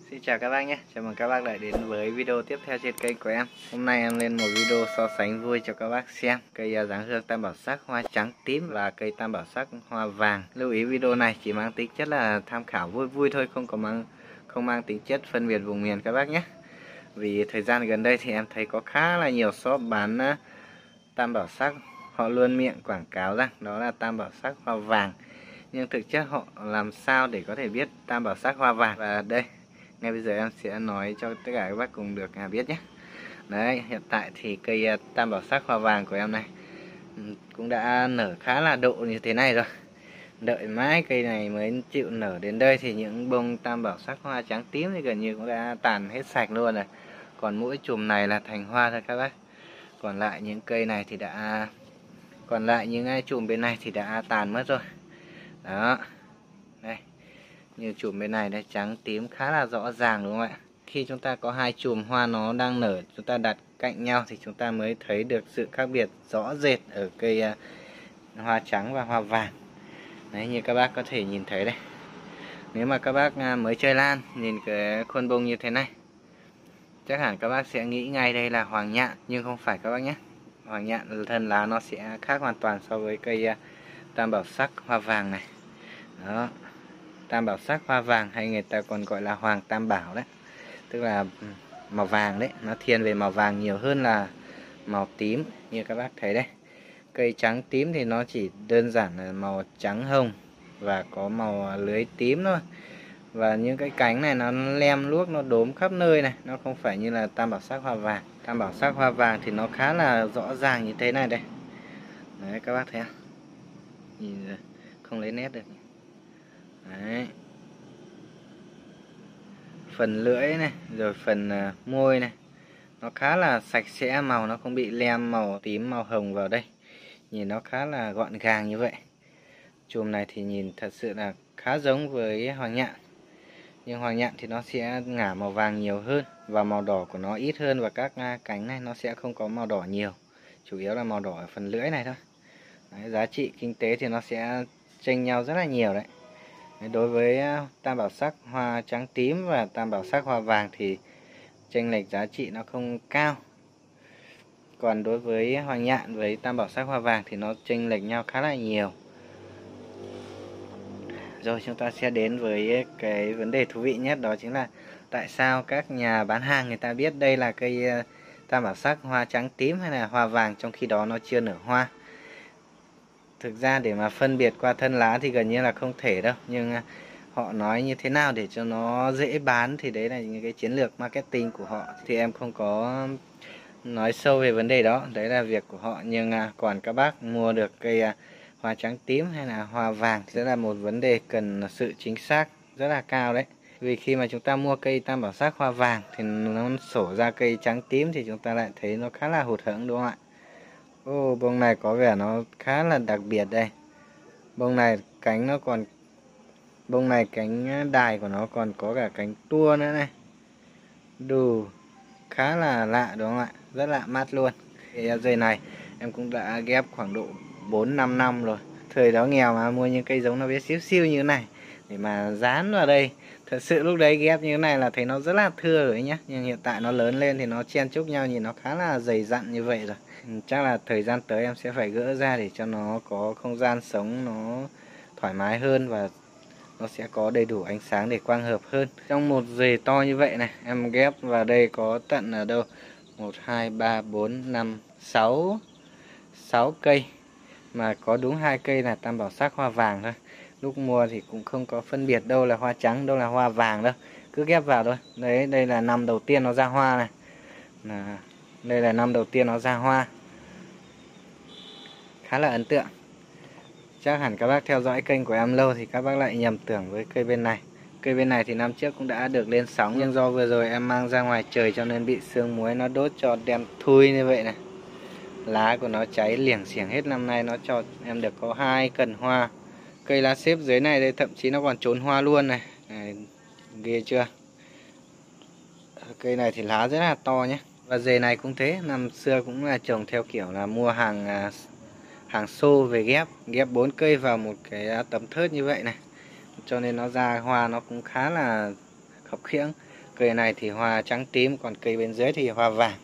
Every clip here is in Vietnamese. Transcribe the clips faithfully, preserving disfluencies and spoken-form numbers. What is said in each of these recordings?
Xin chào các bác nhé, chào mừng các bác lại đến với video tiếp theo trên kênh của em. Hôm nay em lên một video so sánh vui cho các bác xem cây dáng hương tam bảo sắc hoa trắng tím và cây tam bảo sắc hoa vàng. Lưu ý video này chỉ mang tính chất là tham khảo vui vui thôi, không có mang không mang tính chất phân biệt vùng miền các bác nhé. Vì thời gian gần đây thì em thấy có khá là nhiều shop bán tam bảo sắc, họ luôn miệng quảng cáo rằng đó là tam bảo sắc hoa vàng, nhưng thực chất họ làm sao để có thể biết tam bảo sắc hoa vàng? Và đây, ngay bây giờ em sẽ nói cho tất cả các bác cùng được biết nhé. Đấy, hiện tại thì cây tam bảo sắc hoa vàng của em này cũng đã nở khá là độ như thế này rồi. Đợi mãi cây này mới chịu nở đến đây thì những bông tam bảo sắc hoa trắng tím thì gần như cũng đã tàn hết sạch luôn rồi. Còn mỗi chùm này là thành hoa thôi các bác. Còn lại những cây này thì đã còn lại những ai chùm bên này thì đã tàn mất rồi. Đó. Đây. Như chùm bên này đây, trắng tím khá là rõ ràng đúng không ạ? Khi chúng ta có hai chùm hoa nó đang nở, chúng ta đặt cạnh nhau thì chúng ta mới thấy được sự khác biệt rõ rệt ở cây uh, hoa trắng và hoa vàng. Đấy, như các bác có thể nhìn thấy đây. Nếu mà các bác uh, mới chơi lan, nhìn cái khuôn bông như thế này, chắc hẳn các bác sẽ nghĩ ngay đây là hoàng nhạn, nhưng không phải các bác nhé. Hoàng nhạn thân lá nó sẽ khác hoàn toàn so với cây uh, tam bảo sắc hoa vàng này. Đó. Tam bảo sắc hoa vàng hay người ta còn gọi là hoàng tam bảo đấy, tức là màu vàng đấy, nó thiên về màu vàng nhiều hơn là màu tím. Như các bác thấy đây, cây trắng tím thì nó chỉ đơn giản là màu trắng hồng và có màu lưới tím thôi, và những cái cánh này nó lem luốc, nó đốm khắp nơi này, nó không phải như là tam bảo sắc hoa vàng. Tam bảo sắc hoa vàng thì nó khá là rõ ràng như thế này đây. Đấy, các bác thấy không? Nhìn không lấy nét được. Đấy. Phần lưỡi này, rồi phần uh, môi này, nó khá là sạch sẽ, màu nó không bị lem màu tím màu hồng vào đây. Nhìn nó khá là gọn gàng như vậy. Chùm này thì nhìn thật sự là khá giống với hoàng nhạn, nhưng hoàng nhạn thì nó sẽ ngả màu vàng nhiều hơn và màu đỏ của nó ít hơn, và các uh, cánh này nó sẽ không có màu đỏ nhiều, chủ yếu là màu đỏ ở phần lưỡi này thôi. Đấy, giá trị kinh tế thì nó sẽ chênh nhau rất là nhiều đấy. Đối với tam bảo sắc hoa trắng tím và tam bảo sắc hoa vàng thì chênh lệch giá trị nó không cao. Còn đối với hoàng nhạn với tam bảo sắc hoa vàng thì nó chênh lệch nhau khá là nhiều. Rồi chúng ta sẽ đến với cái vấn đề thú vị nhất, đó chính là tại sao các nhà bán hàng người ta biết đây là cây tam bảo sắc hoa trắng tím hay là hoa vàng trong khi đó nó chưa nở hoa. Thực ra để mà phân biệt qua thân lá thì gần như là không thể đâu, nhưng họ nói như thế nào để cho nó dễ bán thì đấy là những cái chiến lược marketing của họ, thì em không có nói sâu về vấn đề đó, đấy là việc của họ. Nhưng còn các bác mua được cây hoa trắng tím hay là hoa vàng sẽ là một vấn đề cần sự chính xác rất là cao đấy. Vì khi mà chúng ta mua cây tam bảo sắc hoa vàng thì nó sổ ra cây trắng tím thì chúng ta lại thấy nó khá là hụt hẫng đúng không ạ? Ô, bông này có vẻ nó khá là đặc biệt đây. Bông này cánh nó còn Bông này cánh đài của nó còn có cả cánh tua nữa này. Đủ khá là lạ đúng không ạ? Rất lạ mắt luôn. Cái dây này em cũng đã ghép khoảng độ bốn năm năm rồi. Thời đó nghèo mà mua những cây giống nó bé xíu xiu như thế này để mà dán vào đây. Thật sự lúc đấy ghép như thế này là thấy nó rất là thưa rồi nhé. Nhưng hiện tại nó lớn lên thì nó chen chúc nhau, nhìn nó khá là dày dặn như vậy rồi. Chắc là thời gian tới em sẽ phải gỡ ra để cho nó có không gian sống nó thoải mái hơn và nó sẽ có đầy đủ ánh sáng để quang hợp hơn. Trong một rễ to như vậy này, em ghép vào đây có tận ở đâu một, hai, ba, bốn, năm, sáu sáu cây, mà có đúng hai cây là tam bảo sắc hoa vàng thôi. Lúc mua thì cũng không có phân biệt đâu là hoa trắng, đâu là hoa vàng đâu, cứ ghép vào thôi. Đấy, đây là năm đầu tiên nó ra hoa này. Là đây là năm đầu tiên nó ra hoa. Khá là ấn tượng. Chắc hẳn các bác theo dõi kênh của em lâu thì các bác lại nhầm tưởng với cây bên này. Cây bên này thì năm trước cũng đã được lên sóng, nhưng do vừa rồi em mang ra ngoài trời cho nên bị sương muối nó đốt cho đen thui như vậy này. Lá của nó cháy liềng xiềng hết, năm nay nó cho em được có hai cần hoa. Cây lá xếp dưới này đây thậm chí nó còn trốn hoa luôn này. Này, ghê chưa? Cây này thì lá rất là to nhé. Và rễ này cũng thế, năm xưa cũng là trồng theo kiểu là mua hàng hàng xô về ghép, ghép bốn cây vào một cái tấm thớt như vậy này. Cho nên nó ra hoa nó cũng khá là khập khiễng. Cây này thì hoa trắng tím, còn cây bên dưới thì hoa vàng.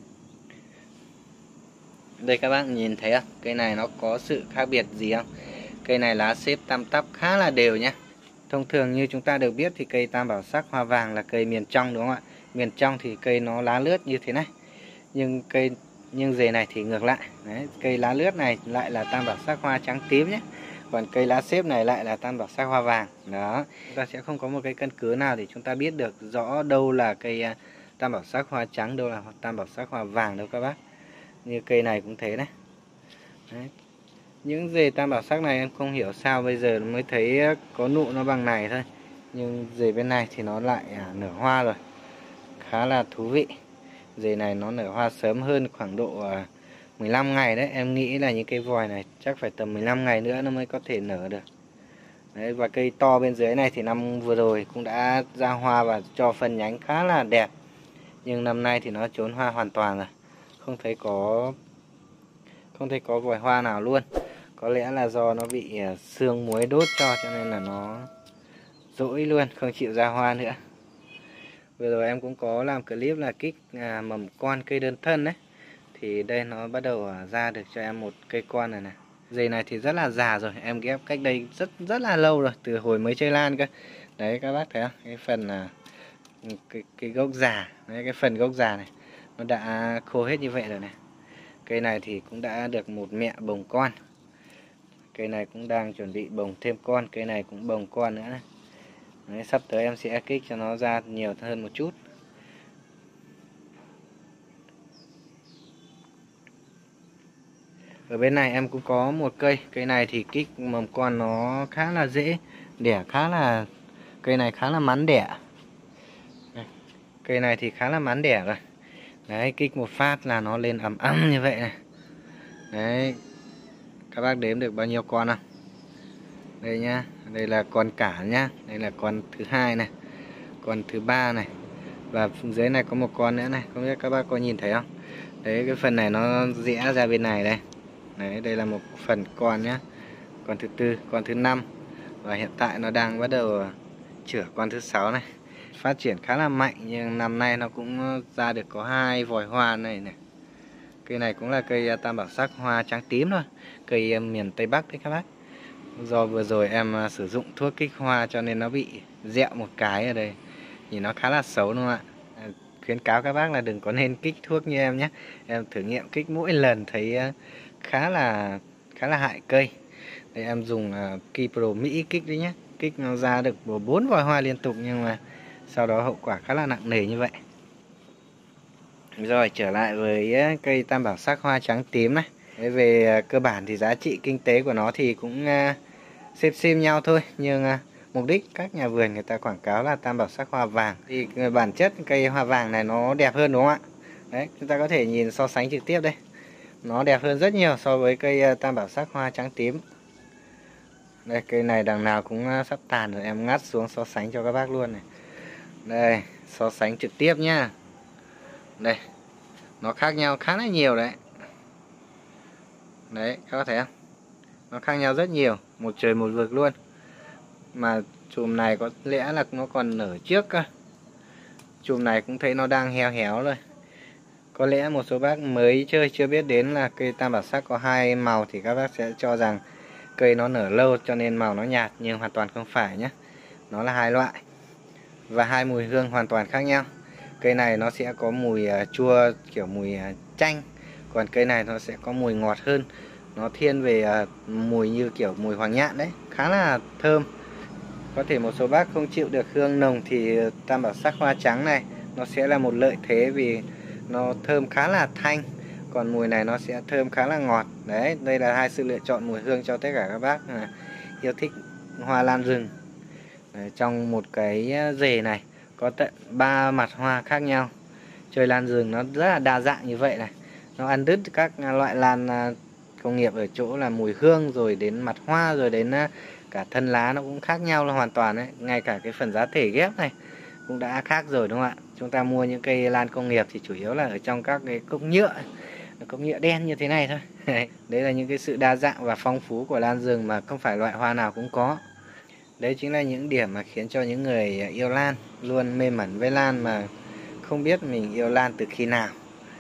Đây các bác nhìn thấy không? Cây này nó có sự khác biệt gì không? Cây này lá xếp tăm tắp khá là đều nhé. Thông thường như chúng ta được biết thì cây tam bảo sắc hoa vàng là cây miền trong đúng không ạ? Miền trong thì cây nó lá lướt như thế này. Nhưng cây nhưng rễ này thì ngược lại. Đấy, cây lá lướt này lại là tam bảo sắc hoa trắng tím nhé. Còn cây lá xếp này lại là tam bảo sắc hoa vàng. Đó, chúng ta sẽ không có một cái căn cứ nào để chúng ta biết được rõ đâu là cây tam bảo sắc hoa trắng, đâu là tam bảo sắc hoa vàng đâu các bác. Như cây này cũng thế đấy. Đấy. Những rễ tam bảo sắc này em không hiểu sao bây giờ mới thấy có nụ nó bằng này thôi. Nhưng rễ bên này thì nó lại à, nở hoa rồi. Khá là thú vị. Rễ này nó nở hoa sớm hơn khoảng độ à, mười lăm ngày đấy. Em nghĩ là những cây vòi này chắc phải tầm mười lăm ngày nữa nó mới có thể nở được. Đấy, và cây to bên dưới này thì năm vừa rồi cũng đã ra hoa và cho phân nhánh khá là đẹp. Nhưng năm nay thì nó trốn hoa hoàn toàn rồi. Không thấy có không thấy có vòi hoa nào luôn. Có lẽ là do nó bị sương muối đốt cho cho nên là nó rỗi luôn, không chịu ra hoa nữa. Vừa rồi em cũng có làm clip là kích à, mầm con cây đơn thân đấy. Thì đây nó bắt đầu ra được cho em một cây con này nè. Dây này thì rất là già rồi, em ghép cách đây rất rất là lâu rồi, từ hồi mới chơi lan cơ. Đấy các bác thấy không? Cái phần là cái, cái gốc già, đấy, cái phần gốc già này nó đã khô hết như vậy rồi này. Cây này thì cũng đã được một mẹ bồng con. Cây này cũng đang chuẩn bị bồng thêm con, cây này cũng bồng con nữa này. Đấy, sắp tới em sẽ kích cho nó ra nhiều hơn một chút. Ở bên này em cũng có một cây, cây này thì kích mầm con nó khá là dễ, đẻ khá là, cây này khá là mắn đẻ. Cây này thì khá là mắn đẻ rồi. Đấy, kích một phát là nó lên ầm ầm như vậy này. Đấy, các bác đếm được bao nhiêu con không? Đây nhá, đây là con cả nhá, đây là con thứ hai này, con thứ ba này, và dưới này có một con nữa này, không biết các bác có nhìn thấy không? Đấy, cái phần này nó rẽ ra bên này đây. Đấy, đây là một phần con nhá, con thứ tư, con thứ năm, và hiện tại nó đang bắt đầu chữa con thứ sáu này. Phát triển khá là mạnh, nhưng năm nay nó cũng ra được có hai vòi hoa này này. Cây này cũng là cây tam bảo sắc hoa trắng tím thôi, cây miền Tây Bắc đấy các bác. Do vừa rồi em sử dụng thuốc kích hoa cho nên nó bị dẹo một cái ở đây, nhìn nó khá là xấu đúng không ạ? Khuyến cáo các bác là đừng có nên kích thuốc như em nhé. Em thử nghiệm kích mỗi lần thấy khá là khá là hại cây. Đây em dùng uh, Ki Pro Mỹ kích đấy nhé, kích nó ra được bốn vòi hoa liên tục, nhưng mà sau đó hậu quả khá là nặng nề như vậy. Rồi trở lại với cây tam bảo sắc hoa trắng tím này. Về cơ bản thì giá trị kinh tế của nó thì cũng uh, xếp xem nhau thôi, nhưng uh, mục đích các nhà vườn người ta quảng cáo là tam bảo sắc hoa vàng, thì bản chất cây hoa vàng này nó đẹp hơn đúng không ạ? Đấy, chúng ta có thể nhìn so sánh trực tiếp đây, nó đẹp hơn rất nhiều so với cây tam bảo sắc hoa trắng tím. Đây, cây này đằng nào cũng uh, sắp tàn rồi, em ngắt xuống so sánh cho các bác luôn này. Đây, so sánh trực tiếp nhá. Đây, nó khác nhau khá là nhiều đấy. Đấy, các bác thấy không? Nó khác nhau rất nhiều, một trời một vực luôn. Mà chùm này có lẽ là nó còn nở trước cơ. Chùm này cũng thấy nó đang héo héo rồi. Có lẽ một số bác mới chơi chưa biết đến là cây tam bảo sắc có hai màu thì các bác sẽ cho rằng cây nó nở lâu cho nên màu nó nhạt, nhưng hoàn toàn không phải nhé. Nó là hai loại và hai mùi hương hoàn toàn khác nhau. Cây này nó sẽ có mùi chua kiểu mùi chanh, còn cây này nó sẽ có mùi ngọt hơn. Nó thiên về mùi như kiểu mùi hoàng nhạn đấy, khá là thơm. Có thể một số bác không chịu được hương nồng thì tam bảo sắc hoa trắng này nó sẽ là một lợi thế vì nó thơm khá là thanh, còn mùi này nó sẽ thơm khá là ngọt. Đấy, đây là hai sự lựa chọn mùi hương cho tất cả các bác yêu thích hoa lan rừng. Đấy, trong một cái rễ này có tận ba mặt hoa khác nhau. Chơi lan rừng nó rất là đa dạng như vậy này, nó ăn đứt các loại lan công nghiệp ở chỗ là mùi hương, rồi đến mặt hoa, rồi đến cả thân lá nó cũng khác nhau là hoàn toàn đấy. Ngay cả cái phần giá thể ghép này cũng đã khác rồi đúng không ạ? Chúng ta mua những cây lan công nghiệp thì chủ yếu là ở trong các cái cốc nhựa, cốc nhựa đen như thế này thôi. Đấy là những cái sự đa dạng và phong phú của lan rừng mà không phải loại hoa nào cũng có. Đấy chính là những điểm mà khiến cho những người yêu lan luôn mê mẩn với lan mà không biết mình yêu lan từ khi nào.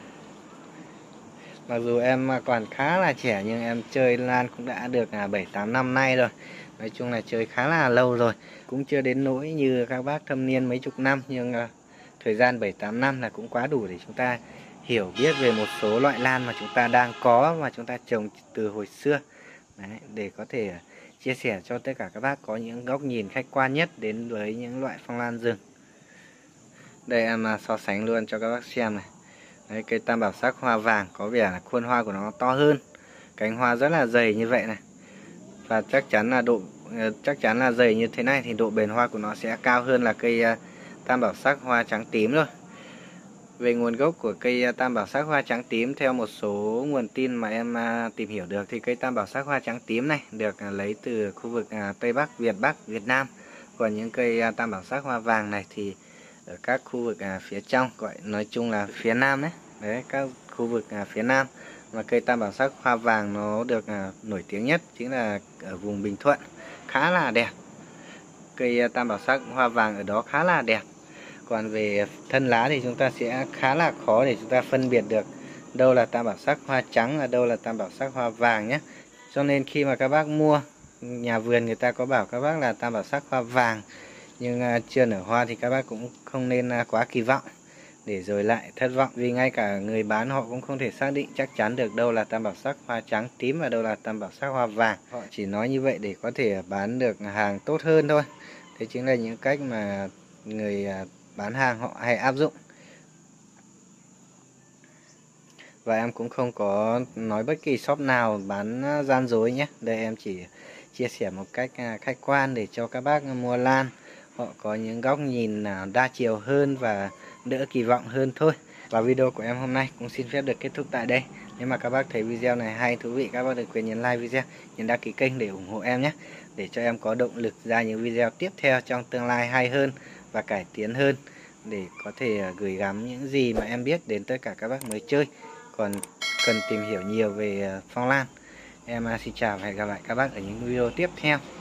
Mặc dù em còn khá là trẻ nhưng em chơi lan cũng đã được bảy tám năm nay rồi. Nói chung là chơi khá là lâu rồi. Cũng chưa đến nỗi như các bác thâm niên mấy chục năm, nhưng thời gian bảy tám năm là cũng quá đủ để chúng ta hiểu biết về một số loại lan mà chúng ta đang có và chúng ta trồng từ hồi xưa. Đấy, để có thể chia sẻ cho tất cả các bác có những góc nhìn khách quan nhất đến với những loại phong lan rừng. Đây em so sánh luôn cho các bác xem này. Đấy, cây tam bảo sắc hoa vàng có vẻ là khuôn hoa của nó to hơn, cánh hoa rất là dày như vậy này, và chắc chắn là độ chắc chắn là dày như thế này thì độ bền hoa của nó sẽ cao hơn là cây tam bảo sắc hoa trắng tím rồi. Về nguồn gốc của cây tam bảo sắc hoa trắng tím, theo một số nguồn tin mà em tìm hiểu được thì cây tam bảo sắc hoa trắng tím này được lấy từ khu vực Tây Bắc, Việt Bắc, Việt Nam. Còn những cây tam bảo sắc hoa vàng này thì ở các khu vực phía trong, gọi nói chung là phía Nam đấy. Đấy, các khu vực phía Nam. Mà cây tam bảo sắc hoa vàng nó được nổi tiếng nhất chính là ở vùng Bình Thuận, khá là đẹp. Cây tam bảo sắc hoa vàng ở đó khá là đẹp. Còn về thân lá thì chúng ta sẽ khá là khó để chúng ta phân biệt được đâu là tam bảo sắc hoa trắng và đâu là tam bảo sắc hoa vàng nhé. Cho nên khi mà các bác mua, nhà vườn người ta có bảo các bác là tam bảo sắc hoa vàng, nhưng chưa nở hoa thì các bác cũng không nên quá kỳ vọng để rồi lại thất vọng, vì ngay cả người bán họ cũng không thể xác định chắc chắn được đâu là tam bảo sắc hoa trắng tím và đâu là tam bảo sắc hoa vàng. Họ chỉ nói như vậy để có thể bán được hàng tốt hơn thôi. Thế chính là những cách mà người bán hàng họ hay áp dụng. Và em cũng không có nói bất kỳ shop nào bán gian dối nhé. Đây em chỉ chia sẻ một cách khách quan để cho các bác mua lan họ có những góc nhìn nào đa chiều hơn và đỡ kỳ vọng hơn thôi. Và video của em hôm nay cũng xin phép được kết thúc tại đây. Nếu mà các bác thấy video này hay, thú vị, các bác đừng quên nhấn like video, nhấn đăng ký kênh để ủng hộ em nhé, để cho em có động lực ra những video tiếp theo trong tương lai hay hơn và cải tiến hơn, để có thể gửi gắm những gì mà em biết đến tất cả các bác mới chơi còn cần tìm hiểu nhiều về phong lan. Em xin chào và hẹn gặp lại các bác ở những video tiếp theo.